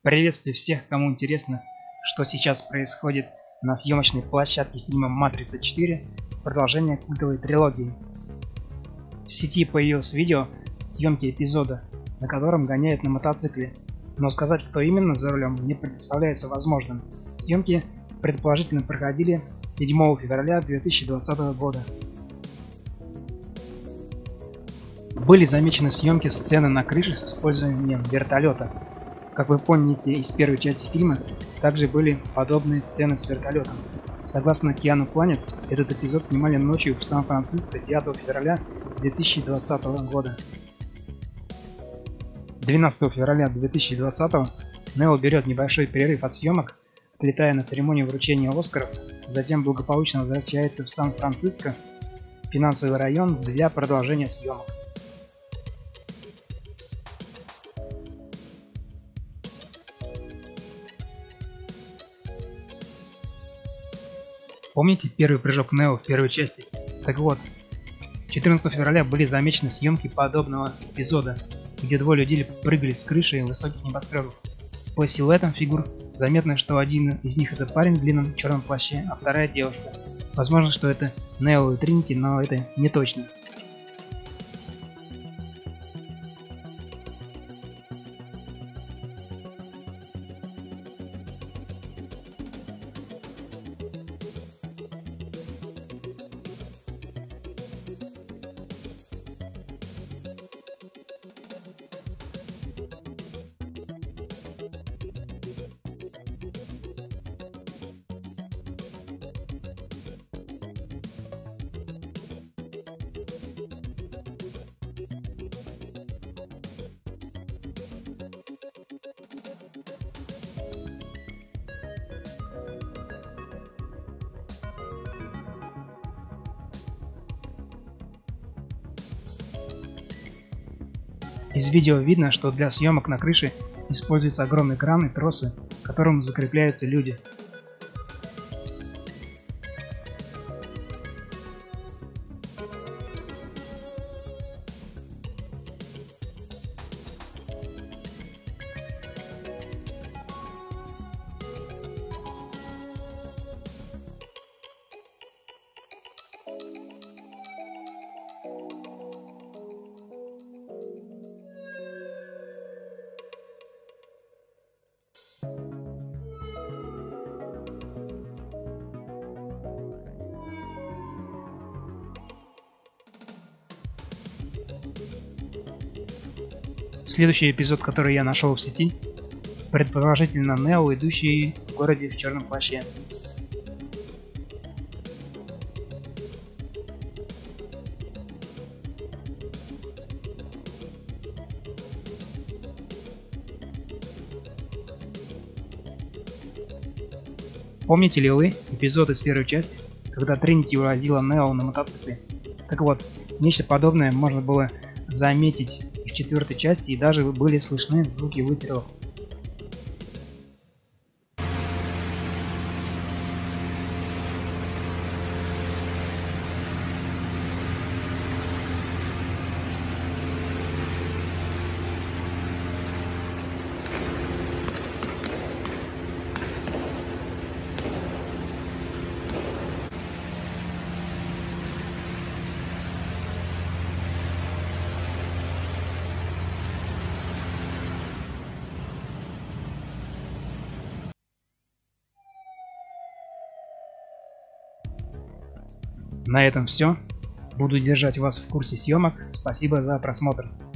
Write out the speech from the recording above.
Приветствую всех, кому интересно, что сейчас происходит на съемочной площадке фильма «Матрица 4», продолжение культовой трилогии. В сети появилось видео съемки эпизода, на котором гоняют на мотоцикле, но сказать, кто именно за рулем, не представляется возможным. Съемки предположительно проходили 7 февраля 2020 года. Были замечены съемки сцены на крыше с использованием вертолета. Как вы помните из первой части фильма, также были подобные сцены с вертолетом. Согласно Keanu Planet, этот эпизод снимали ночью в Сан-Франциско 9 февраля 2020 года. 12 февраля 2020 Нео берет небольшой перерыв от съемок, отлетая на церемонию вручения Оскаров, затем благополучно возвращается в Сан-Франциско, финансовый район, для продолжения съемок. Помните первый прыжок Нео в первой части? Так вот, 14 февраля были замечены съемки подобного эпизода, где двое людей прыгали с крыши высоких небоскребов. По силуэтам фигур заметно, что один из них это парень в длинном черном плаще, а вторая девушка. Возможно, что это Нео и Тринити, но это не точно. Из видео видно, что для съемок на крыше используются огромные краны и тросы, к которым закрепляются люди. Следующий эпизод, который я нашел в сети, предположительно Нео, идущий в городе в черном плаще. Помните ли вы эпизод из первой части, когда Тринити увозила Нео на мотоцикле? Так вот, нечто подобное можно было заметить в четвертой части, и даже были слышны звуки выстрелов. На этом все. Буду держать вас в курсе съемок. Спасибо за просмотр.